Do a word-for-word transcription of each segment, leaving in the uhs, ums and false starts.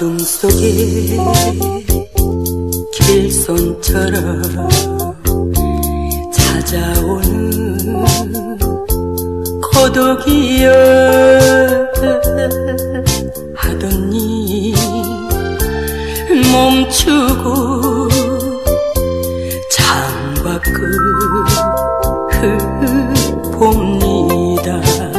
어둠 속에 길손처럼 찾아오는 고독이여 하더니 멈추고 창밖을 봅니다.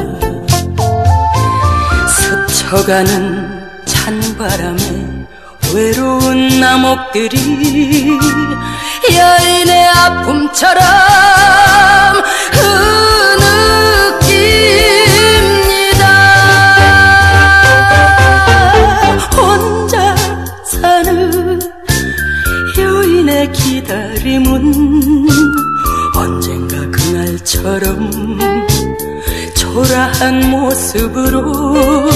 스쳐가는 찬바람에 외로운 나목들이 여인의 아픔처럼 흐느낍니다. 혼자 사는 여인의 기다림은 언젠가 그날처럼 초라한 모습으로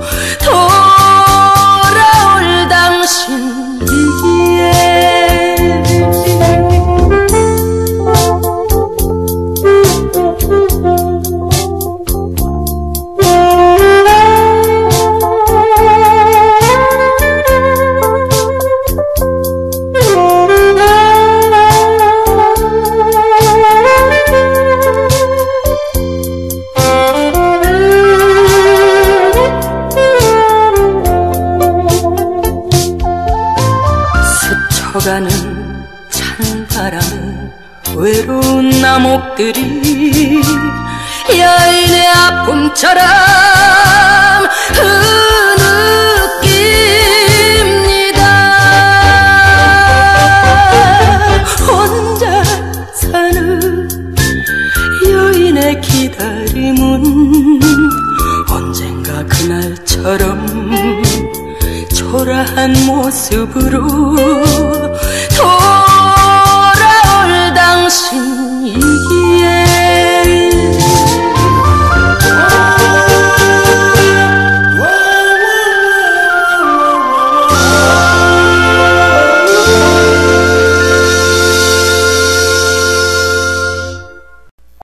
돌아올 당신이기에 가는 찬바람에 외로운 나목들이 여인의 아픔처럼 흐느낍니다. 혼자 사는 여인의 기다림은 언젠가 그날처럼 초라한 모습으로 돌아올 당신이